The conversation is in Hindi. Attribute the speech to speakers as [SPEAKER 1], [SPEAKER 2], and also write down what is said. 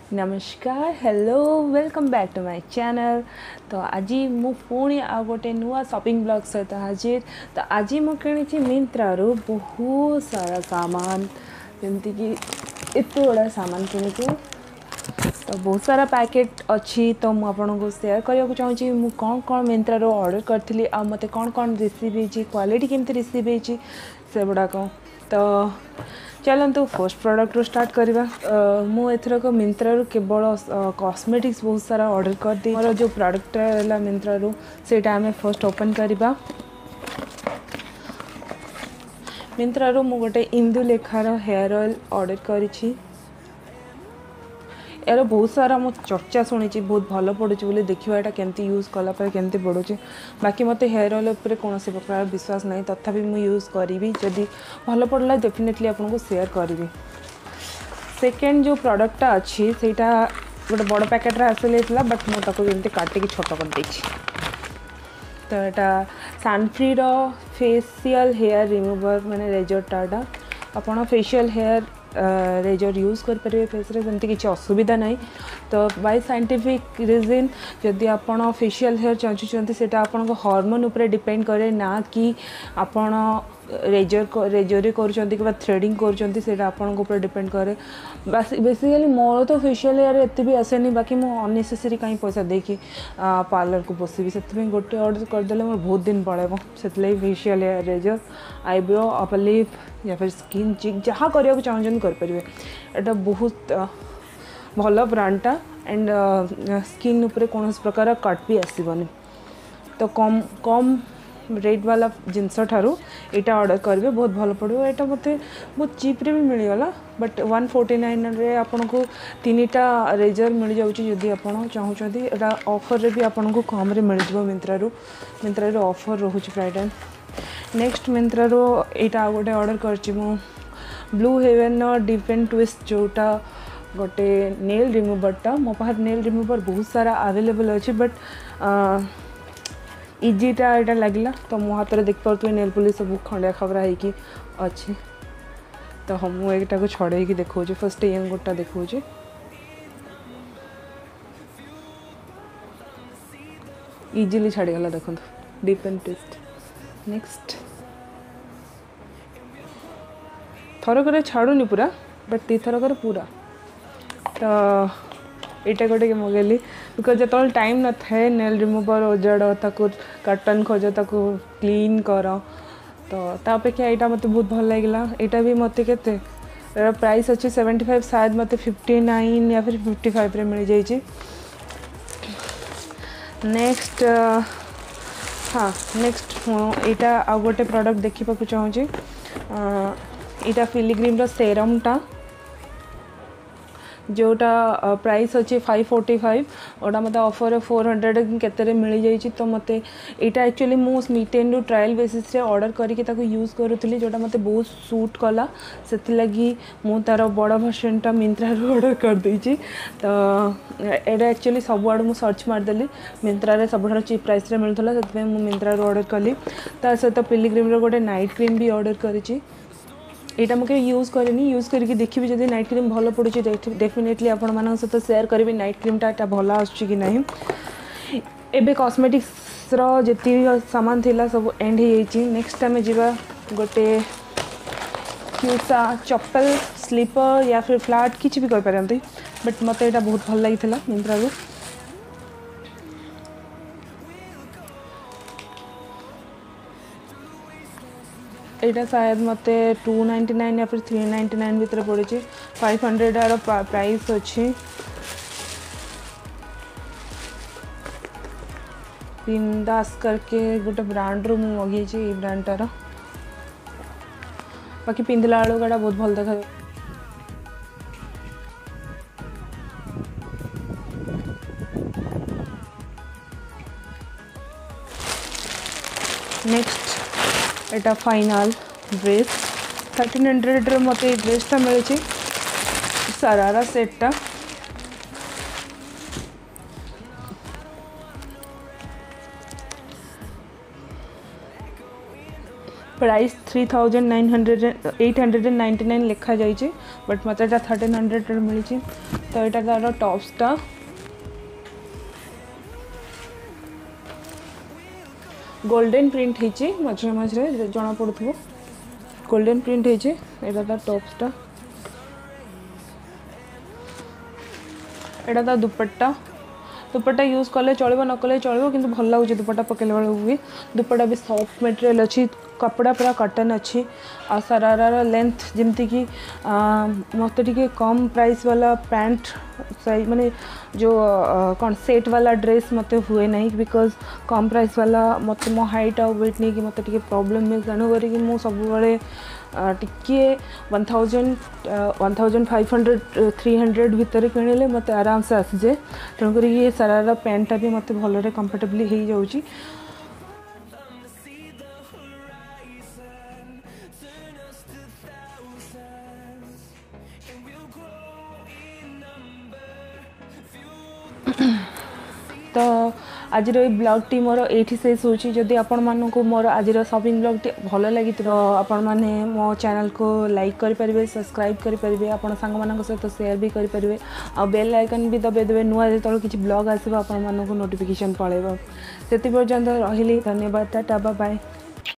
[SPEAKER 1] नमस्कार hello welcome back to my channel. तो आज मु पुणी आ गोटे नुआ शॉपिंग ब्लॉग सहित हाजिर। तो आज मु किणी मिंत्रारू बहुत सारा सामान जमती कि एत गुड़ा सामान किणी तो बहुत सारा पैकेट अच्छी। तो मुझे आपन को शेयर करने को चाहूँगी मु कौन कौन मिंत्रारू ऑर्डर करी आ मते कौन कौन रिसीव होती क्वालिटी केमती रिसीव होती से गुड़ाक। तो चलतु फर्स्ट प्रोडक्ट रू स्टार्ट करवा। मु एथरक मिंत्रारू केवल कॉस्मेटिक्स बहुत सारा ऑर्डर कर दी। मोर जो प्रोडक्ट है मिंत्रारू सेटा आम फर्स्ट ओपन करवा। मिंत्रारू मु गोटे इंदुलेखार हेयर ऑयल ऑर्डर करी। यार बहुत सारा मो चर्चा शुणी बहुत भल पड़े बोली देखा यहाँ केमती यूज कलापर केमती पड़ुचे। बाकी मत हेयर ऑयल उपर कौन प्रकार विश्वास नहीं, तथापि मुझे यूज करी जदि भल पड़ा डेफिनेटली आपको शेयर करी। सेकेंड जो प्रोडक्टा अच्छी सेटा गोटे बड़ पैकेट आसला बट मुझे काटिकी छोट कर दे। तो यहाँ सनफ्री फेशियल हेयर रिमूवर माने रेजरटा आपड़ फेशियल हेयर रेजर यूज करें फेस जमती किसी असुविधा नहीं। तो बाय साइंटिफिक रीजन जदि आपड़ फेशियल हेयर चाहूँगी से हार्मोन उपर डिपेंड करे ना कि आपड़ रेजर कर थ्रेडिंग कर डिपेंड करे। बेसिकली मोर तो फेशियल हेयर एत भी आसेनी, बाकी मुझे अननेसेसरी कहीं पैसा देखी पार्लर को बसबी से गोटे ऑर्डर करदे मोर बहुत दिन पड़ेगा। से facial hair razor eyebrow upper lip या फिर स्किन चिक जहाँ करने चाहूँ करें। एटा बहुत भल ब्रांडटा एंड स्किन उपर कौन प्रकार कट भी आसबनी। तो कम कम रेट वाला जिनस ठारू यहाँ ऑर्डर करेंगे बहुत भल पड़ो। यहाँ मत बहुत चीप्रे भी मिलगला बट 149 आपन को 3टा रेजर मिल जाऊँगी। जदि आप चाहूँगी यहाँ ऑफर रे भी आपन को कम रे मिल जाए। मिंत्रारू ऑफर रोचे प्राय टाइम। नेक्स्ट मिंत्रारू यहाँ गोटे ऑर्डर कर Blue Heaven dip and twist जोटा गोटे नेल रिमूवरटा मो पास नेल रिमूवर बहुत सारा अवेलेबल अच्छी बट इजीटा यहाँ लगे। तो मो हाथ में देख पारे नेल पुलिस सब खंडिया खबरा होगी अच्छी। तो हम मुझे छड़े देखा फर्स्ट ये गोटा देखा इजिली छाड़गला देखो डिप एंड ट्विस्ट। नेक्स्ट थरक छाड़ूनी पूरा बट दी थरक पूरा। तो यहाँ गोटे मगेली बिकज जो टाइम न थाए नेल रिमूवर ओजाड़ ताको कटन खोज ताको क्लीन कर। तो तापेक्षा यहाँ मत बहुत भल लगे। यहाँ भी मत के प्राइस अच्छी 75 शायद मत 59 या फिर 55 रे मिल जाइए। नेक्स्ट हाँ नेक्स्ट यहाँ आ गोटे प्रोडक्ट देखा चाहूँगी। यहाँ फिलिग्रीम सेरमटा जोटा प्राइस अच्छे 545 ओटा मत ऑफर 400 केते मिल जाइए। तो मत यहाँ एक्चुअली मु स्मिथ एंड ट्रायल बेसिस रे ऑर्डर करके यूज करूली जोटा मत बहुत सूट कला से लगी मु तार बड़ भर्सनटा मिंत्रारू ऑर्डर कर देछि। तो यहाँ एक्चुअली सब आड़ मुझे सर्च मारदेली मिंत्रा सब चीप प्राइस रे मिलता से मिंत्रारू ऑर्डर कली। ता सहित पिलिग्रीम गोटे नाइट क्रीम भी ऑर्डर करी। यहाँ मुझे यूज करनी यूज करके देखी जब नाइट क्रीम भल पड़े डेफिनेटली आपण मान सहित शेयर करी नाइट क्रीमटा भल आसुच्ची कि नहीं। एबे कॉस्मेटिक्स जी सामान थिला सब एंड हो। नेक्स्ट आम जा गोटे क्यूसा चप्पल स्लीपर या फिर फ्लैट किसी भी कहींपारती बट मत यहाँ बहुत भल लगी मिंत्रारू। यहाँ शायद मत 299 या फिर 399 भीतर पड़े 500 यार प्राइस अच्छी। बिंदास करके गोटे ब्रांड रू मगे ब्रांडटार बाकी पिंधला बेलू गाड़ा बहुत भल देखा। नेक्स्ट एटा फाइनल ड्रेस 1300 मत ड्रेसटा मिले सारारा सेटटा। प्राइस 899 लिखा जाइए बट मत 1300 मिली। तो यहाँ तार टॉप्सटा गोल्डन प्रिंट होची मझे मझे जना पड़ुथबो गोल्डन प्रिंट होची एटा तार टॉप्सटा एटा तार दुपट्टा यूज कले चलो न कले चलो किंतु भल लगुच दुपट्टा पकेला बेलू भी दुपट्टा भी सॉफ्ट मटेरियल अच्छी कपड़ा पूरा कॉटन अच्छी आ सरारार लेंथ जमती कि मत टे कम प्राइस वाला पैंट साइज माने जो कौन सेट वाला ड्रेस मत हुए नहीं बिकॉज कम प्राइस वाला मत मो हाइट आ वेट नहीं कि मत टे प्रॉब्लम मिल तेणु करी मु सब टिके 1500 300 भितर किणिले मत आराम से आसी जाए तेणुक ये सारा पैंटा भी मत भलरे कंफर्टेबली हो जाऊँगी तो आज ब्लॉग टी मोर ये शेष होची जदि आपण मानक मोर आज शॉपिंग ब्लॉग टी भल लगी तो आपण मैंने मो चैनल को लाइक करेंगे सब्सक्राइब करेंगे आपण सांग मान सहित शेयर भी करेंगे आ बेल आइकन भी दबे देवे नुआ जो किसी ब्लॉग आसो आपण मानक नोटिफिकेशन पड़ेगा से पर्यंत रही धन्यवाद टाटा बाय बाय।